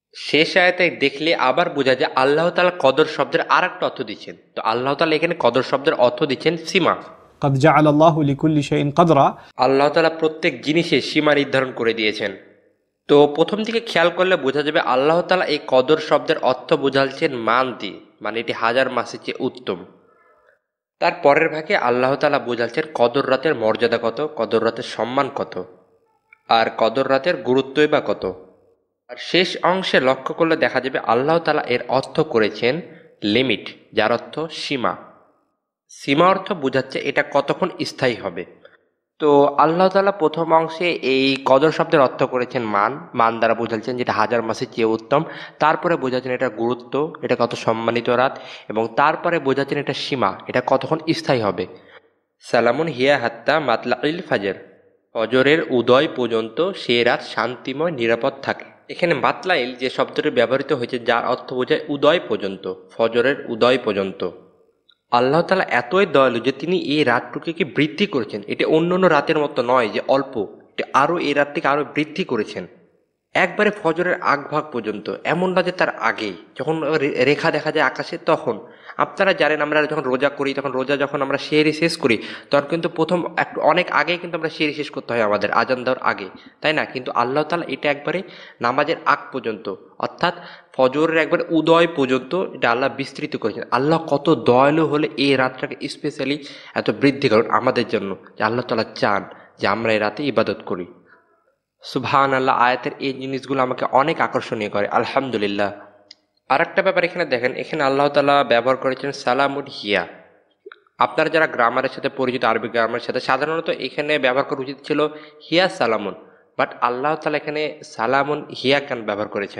শেষ আয়াতে দেখলে আবার বোঝা যায় আল্লাহ তাআলা কদর শব্দের আর একটা অর্থ দিচ্ছেন। তো আল্লাহ তাআলা এখানে কদর শব্দের অর্থ দিচ্ছেন সীমা। قد جعل الله لكل شيء قدرا। আল্লাহ তাআলা প্রত্যেক জিনিসে সীমা নির্ধারণ করে দিয়েছেন। তো প্রথম দিকে খেয়াল করলে বোঝা যাবে আল্লাহ তাআলা এই কদর শব্দের অর্থ বোঝাচ্ছেন মান দিয়ে, মানে এটি হাজার মাসের চেয়ে উত্তম। তার পরের ভাগে আল্লাহ তাআলা বোঝাচ্ছেন কদর রাতের মর্যাদা কত, কদর রাতের সম্মান কত, আর কদর রাতের গুরুত্বই বা কত। আর শেষ অংশে লক্ষ্য করলে দেখা যাবে আল্লাহ তাআলা এর অর্থ করেছেন লিমিট, যার অর্থ সীমা। সীমা অর্থ বোঝাচ্ছে এটা কতক্ষণ স্থায়ী হবে। তো আল্লাহ তাআলা প্রথম অংশে এই কদর শব্দের অর্থ করেছেন মান, মান দ্বারা বোঝাচ্ছেন যেটা হাজার মাসের চেয়ে উত্তম। তারপরে বোঝাচ্ছেন এটা গুরুত্ব, এটা কত সম্মানিত রাত, এবং তারপরে বোঝাচ্ছেন এটা সীমা, এটা কতক্ষণ স্থায়ী হবে। সালামুন হিয়া হাত্তা মাতলাইল ফাজর, ফজরের উদয় পর্যন্ত সে রাত শান্তিময় নিরাপদ থাকে। এখানে মাতলাইল যে শব্দটি ব্যবহৃত হয়েছে যার অর্থ বোঝায় উদয় পর্যন্ত, ফজরের উদয় পর্যন্ত। আল্লাহ তাআলা এতই দয়ালু যে তিনি এই রাতটুকুকে বৃদ্ধি করেছেন। এটা অন্য অন্য রাতের মতো নয় যে অল্প, এটা আরও এই রাতটিকে আরও বৃদ্ধি করেছেন একবারে ফজরের আগ ভাগ পর্যন্ত। এমন না যে তার আগেই যখন রেখা দেখা যায় আকাশে তখন। আপনারা জানেন আমরা যখন রোজা করি, তখন রোজা যখন আমরা সেহরি শেষ করি তখন কিন্তু প্রথম একটু অনেক আগেই কিন্তু আমরা সেহরি শেষ করতে হয় আমাদের আজান দেওয়ার আগে, তাই না? কিন্তু আল্লাহ তাআলা এটা একবারে নামাজের আগ পর্যন্ত, অর্থাৎ ফজরের একবারে উদয় পর্যন্ত এটা আল্লাহ বিস্তৃত করেছেন। আল্লাহ কত দয়ালু হলে এই রাতটাকে স্পেশালি এত বৃদ্ধি করেন আমাদের জন্য, যে আল্লাহ তাআলা চান যে আমরা এই রাতে ইবাদত করি। সুবহান আল্লাহ, আয়াতের এই জিনিসগুলো আমাকে অনেক আকর্ষণীয় করে, আলহামদুলিল্লাহ। আর একটা ব্যাপার এখানে দেখেন, এখানে আল্লাহ তাআলা ব্যবহার করেছেন সালামুন হিয়া। আপনারা যারা গ্রামারের সাথে পরিচিত, আরবি গ্রামারের সাথে, সাধারণত এখানে ব্যবহার করা উচিত ছিল হিয়া সালামুন, বাট আল্লাহ তাআলা এখানে সালামুন হিয়া কেন ব্যবহার করেছেন?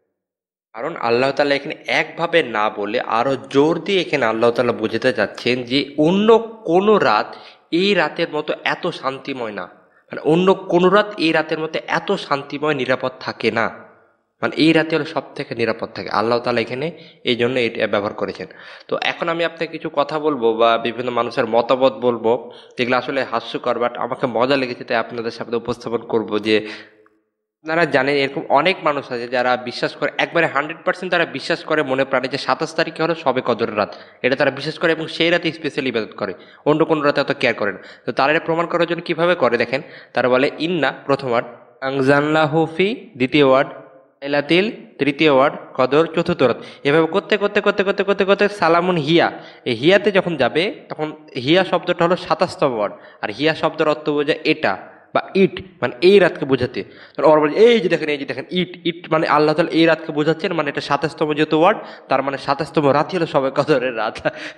কারণ আল্লাহ তাআলা এখানে একভাবে না বলে আরো জোর দিয়ে এখানে আল্লাহ তাআলা বোঝাতে চাচ্ছেন যে অন্য কোনো রাত এই রাতের মতো এত শান্তিময় না, মানে অন্য কোনো রাত এই রাতের মতো এত শান্তিময় নিরাপদ থাকে না, মানে এই রাতে হলো সব থেকে নিরাপদ থাকে। আল্লাহ তাআলা এখানে এই জন্য এটা ব্যবহার করেছেন। তো এখন আমি আপনাকে কিছু কথা বলবো বা বিভিন্ন মানুষের মতামত বলবো যেগুলো আসলে হাস্যকর, বাট আমাকে মজা লেগেছে তাই আপনাদের সামনে উপস্থাপন করব। যে আপনারা জানেন এরকম অনেক মানুষ আছে যারা বিশ্বাস করে, একবারে 100% তারা বিশ্বাস করে মনে প্রাণে যে 27 তারিখে হলো সবে কদরের রাত, এটা তারা বিশ্বাস করে এবং সেই রাতে স্পেশালি ইবাদত করে, অন্য কোনো রাতে অত কেয়ার করে না। তো তারা এটা প্রমাণ করার জন্য কিভাবে করে দেখেন, তারা বলে ইন্না প্রথম ওয়ার্ড, আংজানলাহু ফি দ্বিতীয় ওয়ার্ড, লাইলাতিল তৃতীয় ওয়ার্ড, কদর চতুর্থ রাত। এভাবে করতে করতে করতে করতে করতে করতে সালামুন হিয়া, এই হিয়াতে যখন যাবে তখন হিয়া শব্দটা হলো 27তম ওয়ার্ড, আর হিয়া শব্দের অর্থ বোঝায় এটা বা ইট, মানে এই রাতকে বোঝাতে। ওরা বলে এই যে দেখেন, এই যে দেখেন ইট, ইট মানে আল্লাহ তাআলা এই রাতকে বোঝাচ্ছেন, মানে এটা 27তম যেহেতু ওয়ার্ড, তার মানে 27তম রাতই হলো সবে কদরের রাত।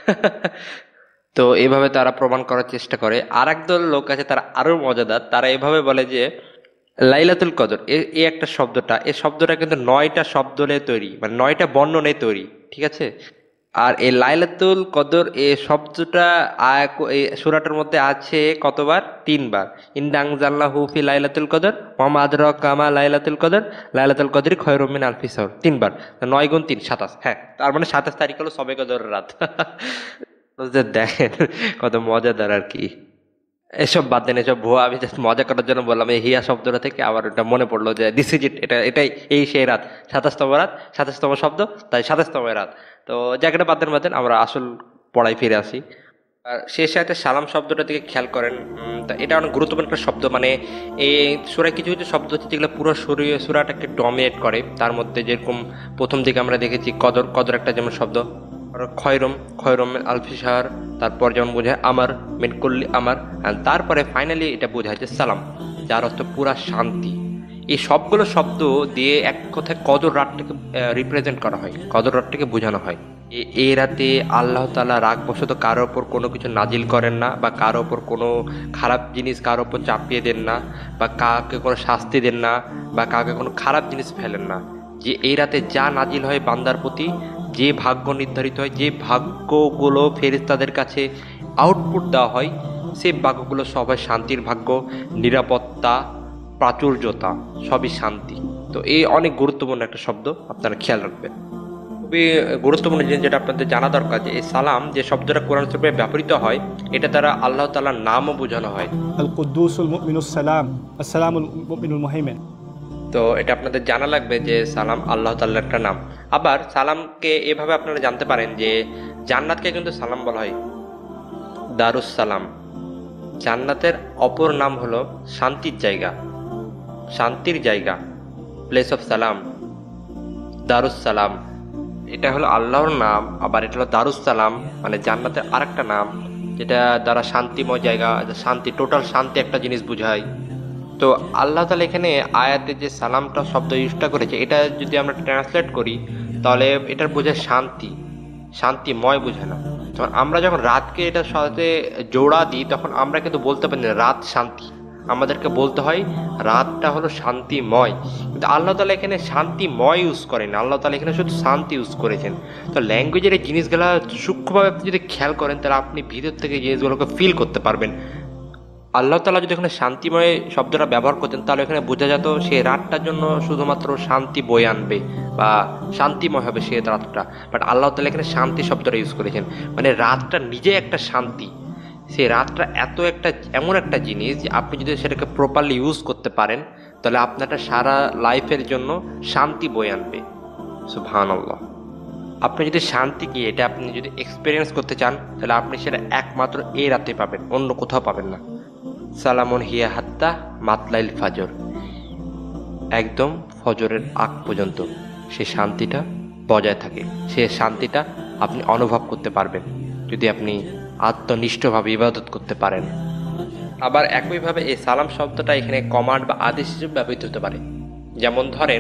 তো এভাবে তারা প্রমাণ করার চেষ্টা করে। আর একদল লোক আছে তারা আরো মজাদার, তারা এভাবে বলে যে লাইলাতুল কদর এই একটা শব্দটা, এই শব্দটা কিন্তু 9টা শব্দ নিয়ে তৈরি, মানে 9টা বর্ণ নিয়ে তৈরি, ঠিক আছে? আর এই লাইলাতুল কদর এই শব্দটা এই সূরাটার মধ্যে আছে কতবার? 3বার। ইন্না আনজালনাহু ফি লাইলাতুল কদর ওয়া মা আদরাকা মা লাইলাতুল কদর লাইলাতুল কদরি খায়রুম মিন আলফি শাহর, 3বার। 9 গুণ 3 27, হ্যাঁ, তার মানে 27 তারিখ হলো সবে কদরের রাত। দেখেন কত মজাদার আর কি। এসব বাদ দেন, এসব ভুয়া, আমি জাস্ট মজা করার জন্য বললাম। এই হিয়া শব্দটা থেকে আবার এটা মনে পড়লো যে দিস ইজ ইট, এটাই এই সেই রাত, 27তম রাত, 27তম শব্দ, তাই 27তম রাত। তো জায়গাটা বাদ দেন, আমরা আসল পড়ায় ফিরে আসি। আর শেষ সাথে সালাম শব্দটা দিকে খেয়াল করেন, তা এটা অনেক গুরুত্বপূর্ণ একটা শব্দ। মানে এই সূরায় কিছু কিছু শব্দ হচ্ছে যেগুলো পুরো সূরাটাকে ডমিনেট করে। তার মধ্যে যেরকম প্রথম দিকে আমরা দেখেছি কদর, কদর একটা যেমন শব্দ, আর খয়রম, খয়রম আলফি শাহর, তারপর যেমন বোঝায় আমার মিনকুল্লি আমার, আর তারপরে ফাইনালি এটা বোঝায় যে সালাম, যার অর্থ পুরা শান্তি। এই সবগুলো শব্দ দিয়ে এক কথায় কদর রাতটাকে রিপ্রেজেন্ট করা হয়, কদর রাতটাকে বোঝানো হয়। এই রাতে আল্লাহ তাআলা রাগবশত কারো ওপর কোনো কিছু নাজিল করেন না, বা কারো ওপর কোনো খারাপ জিনিস কারো ওপর চাপিয়ে দেন না, বা কাউকে কোনো শাস্তি দেন না, বা কাউকে কোনো খারাপ জিনিস ফেলেন না। যে এই রাতে যা নাজিল হয় বান্দার প্রতি, যে ভাগ্য নির্ধারিত হয়, যে ভাগ্যগুলো ফেরেশতাদের কাছে আউটপুট দেওয়া হয়, সেই ভাগ্যগুলো সবাই শান্তির ভাগ্য, নিরাপত্তা, প্রাচুর্যতা, সবই শান্তি। তো এই অনেক গুরুত্বপূর্ণ একটা শব্দ, আপনারা খেয়াল রাখবেন। খুবই গুরুত্বপূর্ণ জিনিস যেটা আপনাদের জানা দরকার, যে এই সালাম যে শব্দটা কোরআন শরীফে ব্যবহৃত হয়, এটা দ্বারা আল্লাহ তাআলার নামও বোঝানো হয়। আল কুদ্দুসুল মুমিনুস সালাম, আসসালামুল মুমিনুল মুহাইমিন। তো এটা আপনাদের জানা লাগবে যে সালাম আল্লাহ তাআলার একটা নাম। আবার সালামকে এভাবে আপনারা জানতে পারেন যে জান্নাতকে কিন্তু সালাম বলা হয় দারুস সালাম। জান্নাতের অপর নাম হলো শান্তির জায়গা, শান্তির জায়গা, প্লেস অফ সালাম, দারুস সালাম। এটা হলো আল্লাহর নাম, আবার এটা হলো দারুস সালাম মানে জান্নাতের আরেকটা নাম, যেটা দ্বারা শান্তিময় জায়গা, শান্তি, টোটাল শান্তি একটা জিনিস বোঝায়। তো আল্লাহ তাআলা এখানে আয়াতে যে সালামটা শব্দ ইউজটা করেছে, এটা যদি আমরা ট্রান্সলেট করি তাহলে এটার বোঝায় শান্তি, শান্তিময় বোঝায় না। যখন আমরা যখন রাতকে এটার সাথে জোড়া দিই তখন আমরা কিন্তু বলতে পারি না রাত শান্তি, আমাদেরকে বলতে হয় রাতটা হলো শান্তিময়। কিন্তু আল্লাহ তাআলা এখানে শান্তিময় ইউজ করেন, আল্লাহ তাআলা এখানে শুধু শান্তি ইউজ করেছেন। তো ল্যাঙ্গুয়েজের এই জিনিসগুলো সূক্ষ্মভাবে আপনি যদি খেয়াল করেন তাহলে আপনি ভিতর থেকে এই জিনিসগুলোকে ফিল করতে পারবেন। আল্লাহ তাআলা যদি এখানে শান্তিময় শব্দটা ব্যবহার করতেন তাহলে এখানে বোঝা যেত সে রাতটার জন্য শুধুমাত্র শান্তি বয়ে আনবে বা শান্তিময় হবে সে রাতটা। বাট আল্লাহ তাআলা এখানে শান্তি শব্দটা ইউজ করেছেন, মানে রাতটা নিজে একটা শান্তি। সেই রাতটা এমন একটা জিনিস যে আপনি যদি সেটাকে প্রপারলি ইউজ করতে পারেন তাহলে আপনারটা সারা লাইফের জন্য শান্তি বয়ে আনবে। সুবহানাল্লাহ। আপনি যদি শান্তি কি এটা আপনি যদি এক্সপিরিয়েন্স করতে চান তাহলে আপনি সেটা একমাত্র এই রাতে পাবেন, অন্য কোথাও পাবেন না। সালামুন হিয়া হাত্তা মাতলাইল ফাজর, একদম ফজরের আগ পর্যন্ত সে শান্তিটা বজায় থাকে। সে শান্তিটা আপনি অনুভব করতে পারবেন যদি আপনি আত্মনিষ্ঠভাবে ইবাদত করতে পারেন। আবার একইভাবে এই সালাম শব্দটা এখানে কমান্ড বা আদেশ হিসেবে ব্যবহৃত হতে পারে। যেমন ধরেন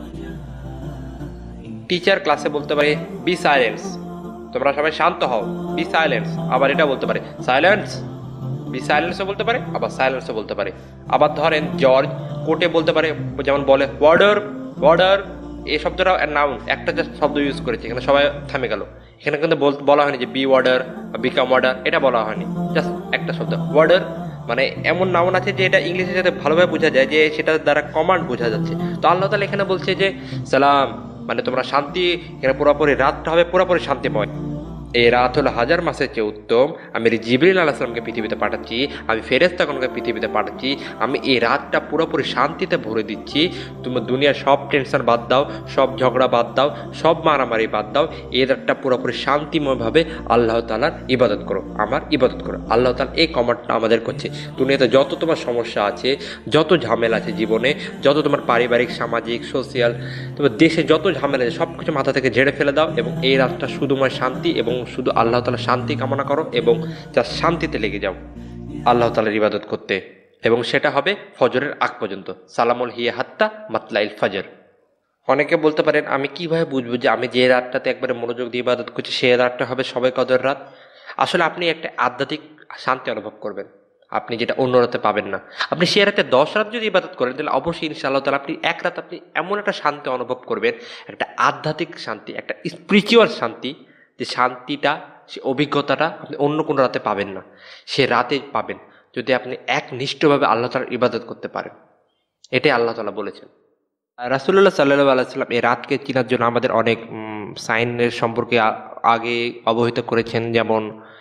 টিচার ক্লাসে বলতে পারে বি সাইলেন্স, তোমরা সবাই শান্ত হও, বি সাইলেন্স। আবার এটা বলতে পারে সাইলেন্স, বি সাইলেন্সও বলতে পারে, আবার সাইলেন্সও বলতে পারে। আবার ধরেন জর্জ কোর্টে বলতে পারে, যেমন বলে ওয়ার্ডার, ওয়ার্ডার। এই শব্দটা নাউন, একটা জাস্ট শব্দ ইউজ করেছে, এখানে সবাই থেমে গেল। এখানে কিন্তু বলা হয়নি যে বি ওয়ার্ডার বা বিকাম ওয়ার্ডার, এটা বলা হয়নি, জাস্ট একটা শব্দ ওয়ার্ডার। মানে এমন নাউন আছে যে এটা ইংলিশের সাথে ভালোভাবে বোঝা যায় যে সেটার দ্বারা কমান্ড বোঝা যাচ্ছে। তো আল্লাহ তাআলা এখানে বলছে যে সালাম মানে তোমরা শান্তি, এখানে পুরোপুরি রাতটা হবে পুরোপুরি শান্তিময়। এই রাত হলো হাজার মাসের চেয়ে উত্তম। আমি জিবরিল আলাইহিস সালামকে পৃথিবীতে পাঠাচ্ছি, আমি ফেরেশতাগণকে পৃথিবীতে পাঠাচ্ছি, আমি এই রাতটা পুরোপুরি শান্তিতে ভরে দিচ্ছি। তুমি দুনিয়ার সব টেনশন বাদ দাও, সব ঝগড়া বাদ দাও, সব মারামারি বাদ দাও, এই রাতটা পুরোপুরি শান্তিময়ভাবে আল্লাহ তাআলার ইবাদত করো, আমার ইবাদত করো। আল্লাহ তাআলা এই কমান্ডটা আমাদের করছে। দুনিয়াতে যত তোমার সমস্যা আছে, যত ঝামেলা আছে জীবনে, যত তোমার পারিবারিক, সামাজিক, সোশিয়াল, তোমার দেশে যত ঝামেলা আছে সব কিছু মাথা থেকে ঝেড়ে ফেলে দাও এবং এই রাতটা শুধুমাত্র শান্তি এবং শুধু আল্লাহ তাআলার শান্তি কামনা করো এবং যা শান্তিতে লেগে যাও আল্লাহ তাআলার ইবাদত করতে, এবং সেটা হবে ফজরের আগ পর্যন্ত। সালামুল হিয়া হাত্তা মাতলাইল ফাজর। অনেকে বলতে পারেন আমি কিভাবে বুঝবো যে আমি যে রাতটাতে একবারে মনোযোগ দিয়ে ইবাদত করছি সেই রাতটা হবে সবে কদর রাত? আসলে আপনি একটা আধ্যাত্মিক শান্তি অনুভব করবেন, আপনি যেটা অন্য রাতে পাবেন না। আপনি সে রাতে 10 রাত যদি ইবাদত করেন তাহলে অবশ্যই ইনশাআল্লাহ তাআলা আপনি এক রাত আপনি এমন একটা শান্তি অনুভব করবেন, একটা আধ্যাত্মিক শান্তি, একটা স্পিরিচুয়াল শান্তি, যে শান্তিটা, সে অভিজ্ঞতাটা আপনি অন্য কোনো রাতে পাবেন না, সে রাতে পাবেন যদি আপনি একনিষ্ঠভাবে আল্লাহ তাআলার ইবাদত করতে পারেন। এটাই আল্লাহ তাআলা বলেছেন। রাসূলুল্লাহ সাল্লাল্লাহু আলাইহি ওয়াসাল্লাম এই রাতকে চেনার জন্য আমাদের অনেক সাইনের সম্পর্কে আগে অবহিত করেছেন। যেমন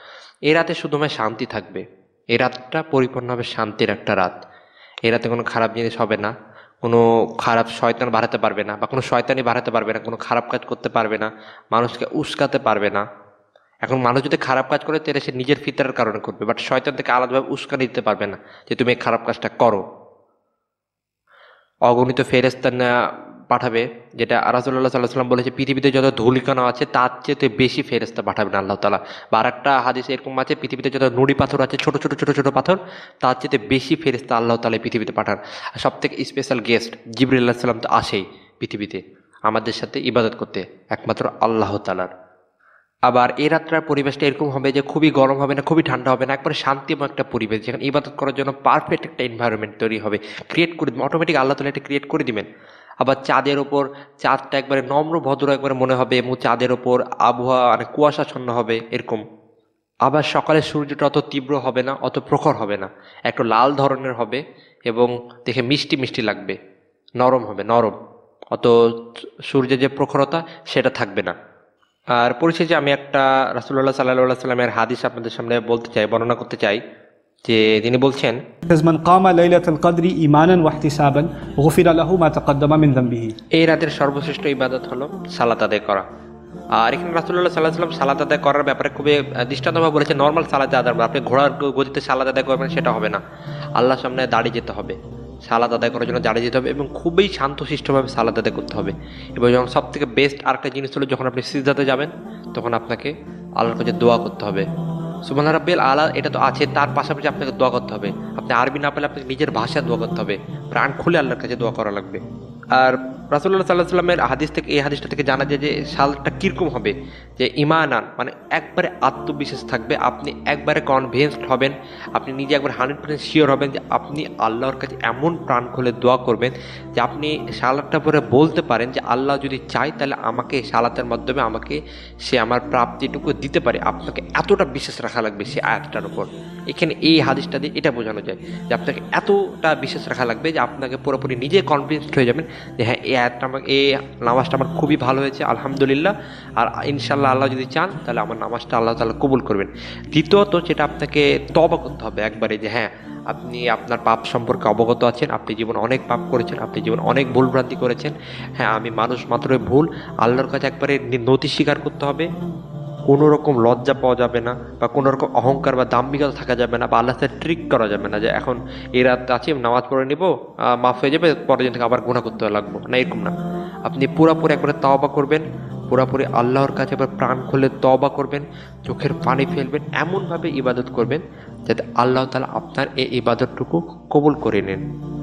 এই রাতে শুধুমাত্র শান্তি থাকবে, এই রাতটা পরিপূর্ণভাবে শান্তির একটা রাত। এই রাতে কোনো খারাপ জিনিস হবে না, কোনো খারাপ শয়তান বাড়াতে পারবে না বা কোনো শয়তানি বাড়াতে পারবে না, কোনো খারাপ কাজ করতে পারবে না, মানুষকে উস্কাতে পারবে না। এখন মানুষ যদি খারাপ কাজ করে তাহলে সে নিজের ফিতরার কারণে করবে, বাট শয়তান থেকে আলাদাভাবে উস্কানি দিতে পারবে না যে তুমি এই খারাপ কাজটা করো। অগণিত ফেরেশতা পাঠাবে, যেটা রাসূলুল্লাহ সাল্লাল্লাহু আলাইহি ওয়াসাল্লাম বলেছে পৃথিবীতে যত ধূলিকণা আছে তার চেয়ে বেশি ফেরেশতা পাঠাবেন আল্লাহ তাআলা। বা আরেকটা হাদিসে এরকম আছে পৃথিবীতে যত নুড়ি পাথর আছে, ছোট ছোট ছোট ছোট পাথর, তার চেয়ে বেশি ফেরেশতা আল্লাহ তাআলা পৃথিবীতে পাঠান। আর সবথেকে স্পেশাল গেস্ট জিবরিল আলাইহিস সালাম তো আসেই পৃথিবীতে আমাদের সাথে ইবাদত করতে, একমাত্র আল্লাহ তাআলার। আবার এই রাত্রার পরিবেশটা এরকম হবে যে খুবই গরম হবে না, খুবই ঠান্ডা হবে না, একবারে শান্তিময় একটা পরিবেশ যেখানে ইবাদত করার জন্য পারফেক্ট একটা এনভায়রনমেন্ট তৈরি হবে, ক্রিয়েট করে দেবেন অটোমেটিক, আল্লাহ তাআলা এটা ক্রিয়েট করে দিবেন। আবার চাঁদের ওপর, চাঁদটা একবারে নম্র ভদ্র একবারে মনে হবে এবং চাঁদের ওপর আবহাওয়া মানে কুয়াশাচ্ছন্ন হবে এরকম। আবার সকালে সূর্যটা অত তীব্র হবে না, অত প্রখর হবে না, একটু লাল ধরনের হবে এবং দেখে মিষ্টি মিষ্টি লাগবে, নরম হবে, নরম, অত সূর্যের যে প্রখরতা সেটা থাকবে না। আর পরিশেষে আমি একটা রাসূলুল্লাহ সাল্লাল্লাহু আলাইহি ওয়াসাল্লামের হাদিস আপনাদের সামনে বলতে চাই, বর্ণনা করতে চাই। যে তিনি বলছেন من قام ليلة القدر إيمانا واحتسابا غفر له ما تقدم من ذنبه। এই রাতের সর্বশ্রেষ্ঠ ইবাদত হলো সালাত আদায় করা। আর এখানে রাসূলুল্লাহ সাল্লাল্লাহু আলাইহি ওয়াসাল্লাম সালাত আদায় করার ব্যাপারে খুবই দৃষ্টান্তভাবে বলেছেন। নর্মাল সালাত আদায়, আপনি ঘোড়ার গতিতে সালাত আদায় করবেন সেটা হবে না, আল্লাহর সামনে দাঁড়িয়ে যেতে হবে, সালাত আদায় করার জন্য দাঁড়িয়ে যেতে হবে এবং খুবই শান্তশিষ্টভাবে সালাত আদায় করতে হবে। এবং যখন সব থেকে বেস্ট আরেকটা জিনিস হলো, যখন আপনি সিজদাতে যাবেন তখন আপনাকে আল্লাহর কাছে দোয়া করতে হবে, সুবহান রাব্বিল আলা। এটা তো আছে, তার পাশাপাশি আপনাকে দোয়া করতে হবে। আপনি আরবি না পেলে আপনাকে নিজের ভাষায় দোয়া করতে হবে, প্রাণ খুলে আল্লাহর কাছে দোয়া করা লাগবে। আর রাসূলুল্লাহ সাল্লাল্লাহু আলাইহি ওয়াসাল্লামের হাদিস থেকে, এই হাদিসটা থেকে জানা যায় যে সালাতটা কীরকম হবে, যে ঈমানান মানে একবারে আত্মবিশ্বাস থাকবে, আপনি একবারে কনভিন্সড হবেন, আপনি নিজে একবার 100% শিওর হবেন যে আপনি আল্লাহর কাছে এমন প্রাণ খুলে দোয়া করবেন যে আপনি সালাতটা পরে বলতে পারেন যে আল্লাহ যদি চায় তাহলে আমাকে সালাতের মাধ্যমে আমাকে সে আমার প্রাপ্তিটুকু দিতে পারে। আপনাকে এতটা বিশ্বাস রাখা লাগবে সে আয়াতটার উপর। এখানে এই হাদিসটা দিয়ে এটা বোঝানো যায় যে আপনাকে এতটা বিশ্বাস রাখা লাগবে যে আপনাকে পুরোপুরি নিজে কনভিন্সড হয়ে যাবেন যে হ্যাঁ এই আয়াতটা আমাকে, এই নামাজটা আমার খুবই ভালো হয়েছে আলহামদুলিল্লাহ, আর ইনশাল্লাহ আল্লাহ যদি চান তাহলে আমার নামাজটা আল্লাহ তাআলা কবুল করবেন। দ্বিতীয়ত যেটা আপনাকে তওবা করতে হবে একবারে, যে হ্যাঁ আপনি আপনার পাপ সম্পর্কে অবগত আছেন, আপনি জীবনে অনেক পাপ করেছেন, আপনি জীবনে অনেক ভুলভ্রান্তি করেছেন, হ্যাঁ আমি মানুষ মাত্রই ভুল, আল্লাহর কাছে একবারে নতি স্বীকার করতে হবে। কোনো রকম লজ্জা পাওয়া যাবে না, বা কোনো রকম অহংকার বা দাম্ভিকতা থাকা যাবে না, বা আল্লাহ সাথে ট্রিক করা যাবে না যে এখন এই রাত আছে নামাজ পড়ে নিব, মাফ হয়ে যাবে, পরের দিন থেকে আবার গুনাহ করতে লাগবো না, এরকম না। আপনি পুরোপুরি একবারে তওবা করবেন, পুরোপুরি আল্লাহর কাছে এবার প্রাণ খুলে তওবা করবেন, চোখের পানি ফেলবেন, এমনভাবে ইবাদত করবেন যাতে আল্লাহ তাআলা আপনার এই ইবাদতটুকু কবুল করে নেন।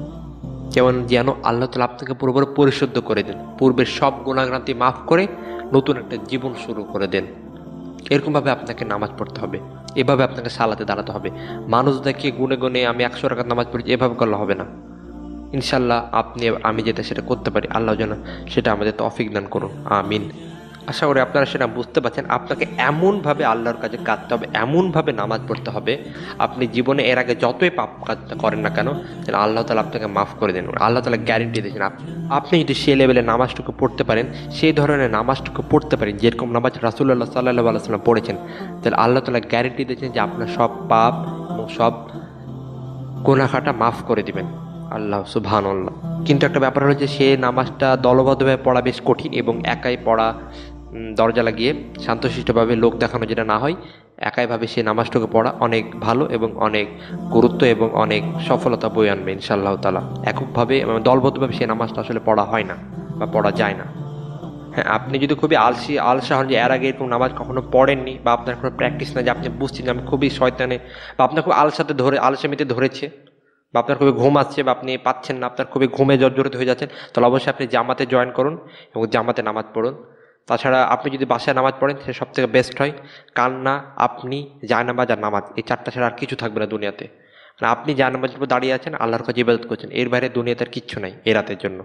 যেন আল্লাহ তাআলা আপনাকে পুরোপুরি পরিশুদ্ধ করে দেন, পূর্বের সব গুনাহগান্তি মাফ করে নতুন একটা জীবন শুরু করে দেন। এরকমভাবে আপনাকে নামাজ পড়তে হবে, এভাবে আপনাকে সালাতে দাঁড়াতে হবে। মানুষ দেখে গুনে গুনে আমি 100 রাকাত নামাজ পড়ি এভাবে করলে হবে না। ইনশাল্লাহ আমি যেটা সেটা করতে পারি, আল্লাহ যেন সেটা আমাদের তৌফিক দান করুন, আমিন। আশা করি আপনারা সেটা বুঝতে পারছেন। আপনাকে এমনভাবে আল্লাহর কাছে কাঁদতে হবে, এমনভাবে নামাজ পড়তে হবে, আপনি জীবনে এর আগে যতই পাপ কাজ করেন না কেন যেন আল্লাহ তাআলা আপনাকে মাফ করে দেন। আল্লাহ তাআলা গ্যারেন্টি দিয়েছেন আপনি যদি সেই লেভেলে নামাজটুকু পড়তে পারেন, সেই ধরনের নামাজটুকু পড়তে পারেন যেরকম নামাজ রাসূলুল্লাহ সাল্লাল্লাহু আলাইহি ওয়াসাল্লাম পড়েছেন, তাহলে আল্লাহ তাআলা গ্যারেন্টি দিয়েছেন যে আপনার সব পাপ এবং সব গুনাহটা মাফ করে দিবেন। আল্লাহ সুবহানাল্লাহ। কিন্তু একটা ব্যাপার হলো যে সে নামাজটা দলবদ্ধভাবে পড়া বেশ কঠিন, এবং একাই পড়া দরজা লাগিয়ে শান্তশিষ্টভাবে লোক দেখানো যেটা না হয়, একাইভাবে সে নামাজটাকে পড়া অনেক ভালো এবং অনেক গুরুত্ব এবং অনেক সফলতা বয়ে আনবে ইনশাআল্লাহ তাআলা। এককভাবে দলবদ্ধভাবে সে নামাজটা আসলে পড়া হয় না বা পড়া যায় না। হ্যাঁ, আপনি যদি খুবই আলসা হন যে এর আগে এরকম নামাজ কখনো পড়েননি, বা আপনার কোনো প্র্যাকটিস না, যে আপনি বুঝছেন যে আমি খুবই শয়তানে, বা আপনার খুব আলসামিতে ধরেছে, বা আপনার খুবই ঘুম আসছে, বা আপনি পাচ্ছেন না, আপনার খুবই ঘুমে জর্জরিত হয়ে যাচ্ছেন, তাহলে অবশ্যই আপনি জামাতে জয়েন করুন এবং জামাতে নামাজ পড়ুন। তাছাড়া আপনি যদি বাসায় নামাজ পড়েন সে সব থেকে বেস্ট হয়। কান্না, আপনি জায়নামাজ আর নামাজ, এই চারটা ছাড়া আর কিছু থাকবে না দুনিয়াতে। মানে আপনি জায়নামাজের উপর দাঁড়িয়ে আছেন, আল্লাহর কাছে ইবাদত করছেন, এর বাইরে দুনিয়াতে আর কিচ্ছু নাই এই রাতের জন্য।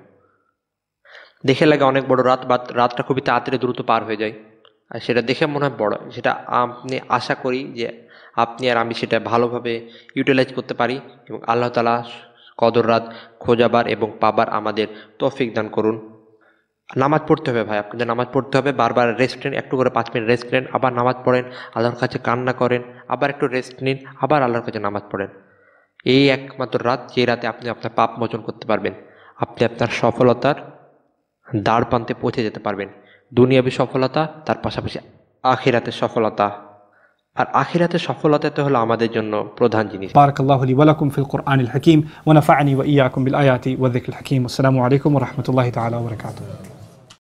দেখে লাগে অনেক বড় রাত, বা রাতটা খুবই তাড়াতাড়ি দ্রুত পার হয়ে যায়, আর সেটা দেখে মনে হয় বড়, সেটা আপনি আশা করি যে আপনি আর আমি সেটা ভালোভাবে ইউটিলাইজ করতে পারি, এবং আল্লাহ তাআলা কদর রাত খোঁজাবার এবং পাবার আমাদের তৌফিক দান করুন। নামাজ পড়তে হবে ভাই, আপনাদের নামাজ পড়তে হবে, বারবার রেস্ট নিন, একটু করে 5 মিনিট রেস্ট নেন, আবার নামাজ পড়েন, আল্লাহর কাছে কান্না করেন, আবার একটু রেস্ট নিন, আবার আল্লাহর কাছে নামাজ পড়েন। এই একমাত্র রাত যে রাতে আপনি আপনার পাপ মোচন করতে পারবেন, আপনি আপনার সফলতার দ্বার প্রান্তে পৌঁছে যেতে পারবেন। দুনিয়াবী সফলতা, তার পাশাপাশি আখিরাতের সফলতা। আর আখিরাতের সফলতা হলো আমাদের জন্য প্রধান জিনিস। বারাকাল্লাহু লি ওয়া লাকুম ফিল কুরআনিল হাকীম ওয়া নাফা'নি ওয়া ইয়্যাকুম বিল আয়াতি ওয়া যিকরিল হাকীম। আসসালামু আলাইকুম ওয়া রাহমাতুল্লাহি তাআলা ওয়া বারাকাতুহু।